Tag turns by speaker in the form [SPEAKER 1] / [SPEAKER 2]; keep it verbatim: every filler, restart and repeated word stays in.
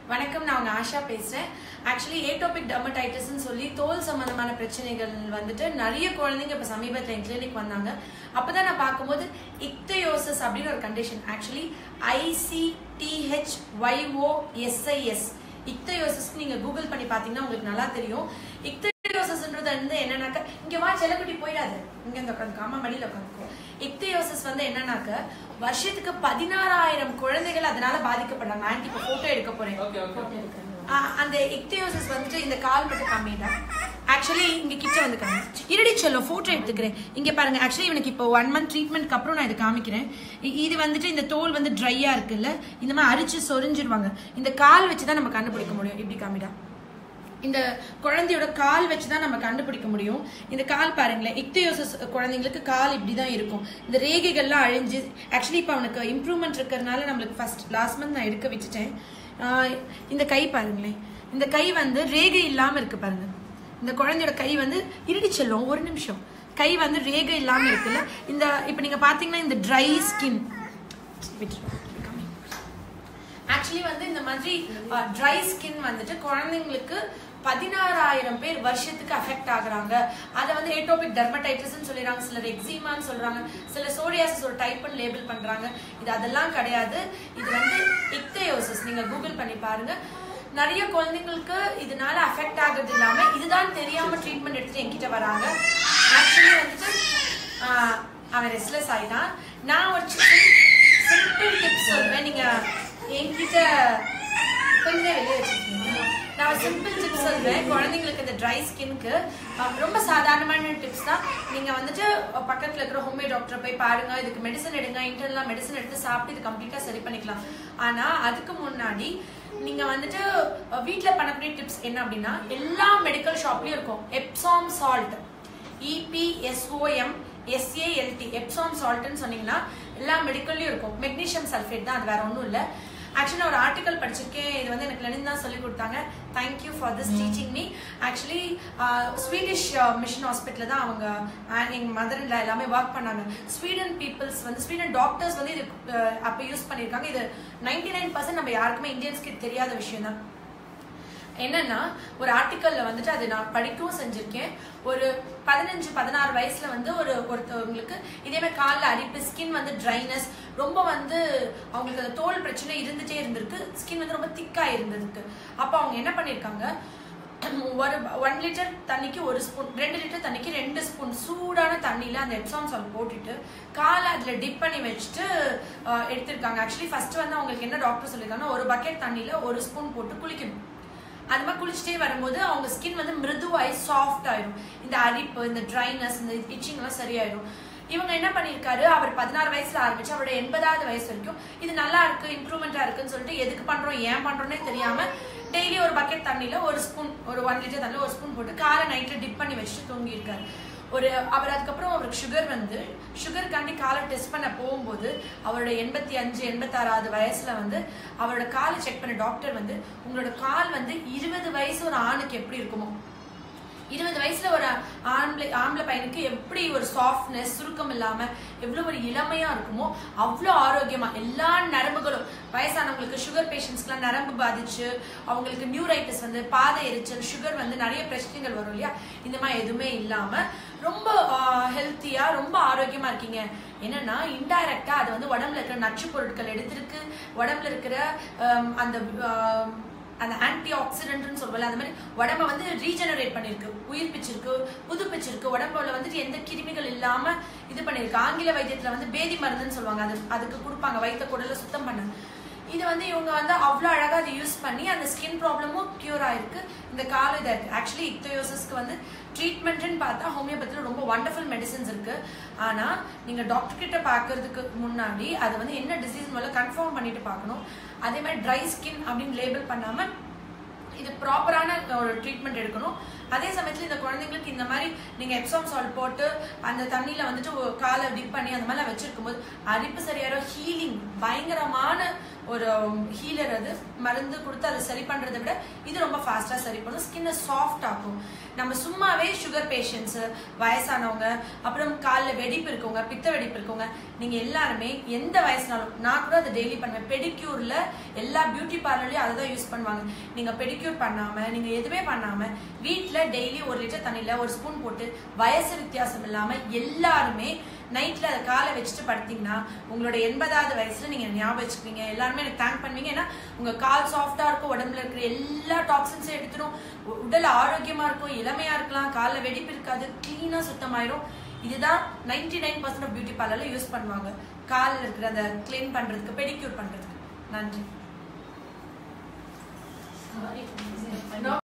[SPEAKER 1] வணக்கம், நான் உங்க ஆஷா பேசுறேன். ஆக்சுவலி ஏட்டோபிக் டெர்மடைட்டிஸ்னு சொல்லி தோல் சம்பந்தமான பிரச்சனைகள் வந்துட்டு நிறைய குழந்தைங்க இப்போ சமீபத்தில் என் கிளினிக் வந்தாங்க. அப்போதான் நான் பார்க்கும்போது இக்தயோசிஸ் அப்படின்னு ஒரு கண்டிஷன், ஆக்சுவலி ஐசிடிஹெச்ஒய்ஓஎஸ்ஐஎஸ் இக்தயோசிஸ் நீங்க கூகுள் பண்ணி பார்த்தீங்கன்னா உங்களுக்கு நல்லா தெரியும். இக்தயோசிஸ்ன்றது வந்து என்னன்னாக்க, இங்க வா செல்லக்குட்டி போயிடாது, இங்க இந்த உட்காந்து அம்மா மடியில உட்காந்துக்கும். இக்தயோசிஸ் வந்து என்னன்னாக்க வருஷத்துக்கு பதினாறாயிரம் குழந்தைகள் அதனால பாதிக்கப்படுறாங்க. ஆன்டி இப்போ போட்டோ எடுக்க போறேன். அந்த இக்தயோசிஸ் வந்துட்டு இந்த கால் மட்டும் கம்மிதான். ஆக்சுவலி இங்க கிட்ட வந்து காமி இருடி செல்லும் போட்டோ எடுத்துக்கிறேன். இங்க பாருங்க, ஆக்சுவலி இவனுக்கு இப்போ ஒன் மந்த் ட்ரீட்மெண்ட்க்கு அப்புறம் நான் இதை காமிக்கிறேன். இது வந்துட்டு இந்த தோல் வந்து ட்ரையா இருக்குல்ல, இந்த மாதிரி அரிச்சு சொரிஞ்சிருவாங்க. இந்த கால் வச்சுதான் நம்ம கண்டுபிடிக்க முடியும். இப்படி காமிடா, இந்த குழந்தையோட கால் வச்சுதான் நம்ம கண்டுபிடிக்க முடியும். இந்த கால் பாருங்களேன், இக்தயோசிஸ் குழந்தைங்களுக்கு கால் இப்படிதான் இருக்கும். இந்த ரேகைகள்லாம் அழிஞ்சு, ஆக்சுவலி இப்போ அவனுக்கு இம்ப்ரூவ்மெண்ட் இருக்கிறதுனால நம்மளுக்கு ஃபர்ஸ்ட் லாஸ்ட் மந்த் நான் எடுக்க வச்சுட்டேன். இந்த கை பாருங்களேன், இந்த கை வந்து ரேகை இல்லாம இருக்கு பாருங்க. இந்த குழந்தையோட கை வந்து இருடி செல்லும், ஒரு நிமிஷம், கை வந்து ரேகை இல்லாம இருக்குல்ல. இந்த இப்ப நீங்க பாத்தீங்கன்னா இந்த ட்ரை ஸ்கின், ஆக்சுவலி வந்து இந்த மாதிரி ட்ரை ஸ்கின் வந்துட்டு குழந்தைங்களுக்கு பதினாறாயிரம் பேர் வருஷத்துக்கு அஃபெக்ட் ஆகுறாங்க. அதை வந்து ஏட்டோபிக் டெர்மடைட்டிஸ்ன்னு சொல்லிடுறாங்க, சிலர் எக்ஸிமான்னு சொல்றாங்க, சில சோரியாசிஸ் ஒரு டைப்னு லேபிள் பண்றாங்க. இது அதெல்லாம் கிடையாது, இது வந்து இக்தயோசிஸ். நீங்க கூகுள் பண்ணி பாருங்க. நிறைய குழந்தைங்களுக்கு இதனால அஃபெக்ட் ஆகுறது இல்லாம இதுதான் தெரியாம ட்ரீட்மெண்ட் எடுத்துட்டு என்கிட்ட வராங்க. ஆக்சுவலி வந்துட்டு அவன் ரெஸ்ட்லெஸ் ஆயிட்டான். நான் ஒரு சிம்பிள் டிப்ஸ் சொல்வேன், நீங்க என்கிட்ட கொஞ்சம் வெளியே வச்சிருக்கீங்க. நான் சிம்பிள் டிப்ஸ் சொல்வேன் குழந்தைங்களுக்கு இந்த ட்ரை ஸ்கின்க்கு. ரொம்ப சாதாரணமான டிப்ஸ் தான். நீங்க வந்துட்டு பக்கத்துல இருக்கிற ஹோம்மேட் டாக்டரை போய் பாருங்க, இதுக்கு மெடிசன் எடுங்க, இன்டர்னலா மெடிசன் எடுத்து சாப்பிட்டு இது கம்ப்ளீட்டா சரி பண்ணிக்கலாம். ஆனா அதுக்கு முன்னாடி நீங்க வந்துட்டு வீட்டுல பண்ணக்கூடிய டிப்ஸ் என்ன அப்படின்னா, எல்லா மெடிக்கல் ஷாப்லயும் இருக்கும் Epsom salt, E P S O M S A L T, Epsom சால்ட்னு சொன்னீங்கன்னா எல்லா மெடிக்கல்லையும் இருக்கும். மெக்னீஷியம் சல்ஃபேட் தான், அது வேற ஒன்றும் இல்லை. ஆக்சுவலி நான் ஒரு ஆர்டிக்கல் படிச்சிருக்கேன், இது வந்து எனக்கு லெனின் தான் சொல்லி கொடுத்தாங்க. Thank you for this teaching me. Actually Swedish mission ஹாஸ்பிட்டலில் தான் அவங்க எங்கள் மதர் இன் லா எல்லாமே ஒர்க் பண்ணாங்க. ஸ்வீடன் பீப்புள்ஸ் வந்து ஸ்வீடன் டாக்டர்ஸ் வந்து இது அப்போ யூஸ் பண்ணியிருக்காங்க. இது நைன்டி நைன் பர்சன்ட் நம்ம யாருக்குமே இந்தியன்ஸ்க்கு தெரியாத விஷயம் தான். என்னன்னா, ஒரு ஆர்டிக்கல்ல வந்துட்டு அது நான் படிக்கவும் செஞ்சிருக்கேன். ஒரு பதினஞ்சு பதினாறு வயசுல வந்து ஒரு ஒருத்தவங்களுக்கு இதே மாதிரி காலில் அரிப்பு, ஸ்கின் வந்து ட்ரைனஸ், ரொம்ப வந்து அவங்களுக்கு அந்த தோல் பிரச்சனை இருந்துட்டே இருந்திருக்கு. ஸ்கின் வந்து ரொம்ப திக்கா இருந்ததுக்கு அப்போ அவங்க என்ன பண்ணிருக்காங்க, ஒரு ஒன் லிட்டர் தண்ணிக்கு ஒரு ஸ்பூன், ரெண்டு லிட்டர் தண்ணிக்கு ரெண்டு ஸ்பூன் சூடான தண்ணியில அந்த எப்சாம் சால்ட் போட்டுட்டு காலை அதுல டிப் பண்ணி வச்சுட்டு எடுத்திருக்காங்க. ஆக்சுவலி ஃபர்ஸ்ட் வந்து அவங்களுக்கு என்ன டாக்டர் சொல்லியிருக்காங்கன்னா, ஒரு பக்கெட் தண்ணியில ஒரு ஸ்பூன் போட்டு குளிக்கணும். அது மாதிரி குளிச்சுட்டே வரும்போது அவங்க ஸ்கின் வந்து மிருதுவாய் சாஃப்ட் ஆயிடும். இந்த அரிப்பு, இந்த ட்ரைனஸ், இந்த இச்சிங் எல்லாம் சரியாயிடும். இவங்க என்ன பண்ணிருக்காரு, அவர் பதினாறு வயசுல ஆரம்பிச்சு அவரோட எண்பதாவது வயசு வரைக்கும் இது நல்லா இருக்கு, இம்ப்ரூவ்மெண்டா இருக்குன்னு சொல்லிட்டு எதுக்கு பண்றோம் ஏன் பண்றோம்னே தெரியாம டெய்லி ஒரு பக்கெட் தண்ணியில ஒரு ஸ்பூன், ஒரு ஒன் லிட்டர் தண்ணியில ஒரு ஸ்பூன் போட்டு காலை நைட்டு டிப் பண்ணி வச்சுட்டு தூங்கி இருக்காரு. ஒரு அவர் அதுக்கப்புறம் அவருக்கு சுகர் வந்து சுகருக்காண்டி காலை டெஸ்ட் பண்ண போகும்போது அவரோட எண்பத்தி அஞ்சு எண்பத்தாறாவது வயசுல வந்து அவரோட காலை செக் பண்ண டாக்டர் வந்து, உங்களோட கால் வந்து இருபது வயசு ஒரு ஆணுக்கு எப்படி இருக்குமோ, இருபது வயசுல ஒரு ஆம்பளை ஆம்பளை பையனுக்கு எப்படி ஒரு சாஃப்ட்னஸ், சுருக்கம் இல்லாம எவ்வளவு ஒரு இளமையா இருக்குமோ அவ்வளோ ஆரோக்கியமா எல்லா நரம்புகளும், வயசானவங்களுக்கு சுகர் பேஷண்ட்ஸ்க்குலாம் நரம்பு பாதிச்சு அவங்களுக்கு நியூரைட்டிஸ் வந்து பாதை எரிச்சல், சுகர் வந்து நிறைய பிரச்சனைகள் வரும் இல்லையா, இந்த மாதிரி எதுவுமே இல்லாம ரொம்ப ஹெல்த்தியா ரொம்ப ஆரோக்கியமா இருக்கீங்க. என்னன்னா இன்டைரக்டா அது வந்து உடம்புல இருக்கிற நச்சு பொருட்கள் எடுத்திருக்கு, உடம்புல இருக்கிற அந்த அந்த ஆன்டி ஆக்சிடென்ட்னு சொல்லுவாங்க, அந்த மாதிரி உடம்ப வந்து ரீஜெனரேட் பண்ணிருக்கு, உயிர்ப்பிச்சிருக்கு, புதுப்பிச்சிருக்கு. உடம்புல வந்துட்டு எந்த கிருமிகள் இல்லாம இது பண்ணிருக்கு. ஆங்கில வைத்தியத்துல வந்து பேதி மருந்துன்னு சொல்லுவாங்க, அது அதுக்கு கொடுப்பாங்க வயிற்ற குடல சுத்தம் பண்ண. இது வந்து இவங்க வந்து அவ்வளோ அழகா அதை யூஸ் பண்ணி அந்த ஸ்கின் ப்ராப்ளமும் கியூர் ஆயிருக்கு. இந்த காலம் இதாக இருக்கு. ஆக்சுவலி இக்தயோசிஸ்க்கு வந்து ட்ரீட்மெண்ட்னு பார்த்தா ஹோமியோபதியில் ரொம்ப வண்டர்ஃபுல் மெடிசன்ஸ் இருக்கு. ஆனா நீங்க டாக்டர் கிட்ட பாக்குறதுக்கு முன்னாடி அது வந்து என்ன டிசீஸ் முதல்ல கன்ஃபார்ம் பண்ணிட்டு பார்க்கணும். அதே மாதிரி ட்ரை ஸ்கின் அப்படின்னு லேபிள் பண்ணாம இது ப்ராப்பரான ஒரு ட்ரீட்மெண்ட் எடுக்கணும். அதே சமயத்தில் இந்த குழந்தைங்களுக்கு இந்த மாதிரி நீங்க எப்சாம் சால்ட் போட்டு அந்த தண்ணியில வந்துட்டு காலை டிப் பண்ணி அந்த மாதிரி வச்சிருக்கும் போது அரிப்பு சரியாயிரும், ஹீலிங் பயங்கரமான ஒரு ஹீலர். அது மருந்து கொடுத்து அதை சரி பண்றதை விட இது ரொம்ப ஃபாஸ்டா சரி பண்ணும், ஸ்கின்னை சாஃப்ட் ஆகும். நம்ம சும்மாவே சுகர் பேஷண்ட்ஸ், வயசானவங்க, அப்புறம் காலில் வெடிப்பு இருக்கவங்க, பித்த வெடிப்பு இருக்கவங்க, நீங்க எல்லாருமே எந்த வயசுனாலும், நான் கூட அதை டெய்லி பண்ணுவேன். பெடிக்யூர்ல எல்லா பியூட்டி பார்லர்லயும் அதை தான் யூஸ் பண்ணுவாங்க. நீங்க பெடிக்யூர் பண்ணாம நீங்க எதுவுமே பண்ணாம வீட்டுல டெய்லி ஒரு லிட்டர் தண்ணியில ஒரு ஸ்பூன் போட்டு வயசு வித்தியாசம் இல்லாம எல்லாருமே நைட்ல அதை காலை வச்சுட்டு படுத்தீங்கன்னா உங்களோட எண்பதாவது வயசுல நீங்க ஞாபகம் வச்சுக்குவீங்க. எல்லாருமே எனக்கு தேங்க் பண்ணுவீங்க. ஏன்னா உங்க கால் சாஃப்டா இருக்கும், உடம்புல இருக்கிற எல்லா டாக்ஸின்ஸும் எடுத்துடும், உடல் ஆரோக்கியமா இருக்கும், இளமையா இருக்கலாம், காலில் வெடிப்பு இருக்காது, கிளீனா சுத்தமாயிரும். இதுதான் ninety nine percent of beauty பார்லர்ல யூஸ் பண்ணுவாங்க, காலில் இருக்கிற அந்த கிளீன் பண்றதுக்கு, பெடிக்யூர் பண்றதுக்கு. நன்றி.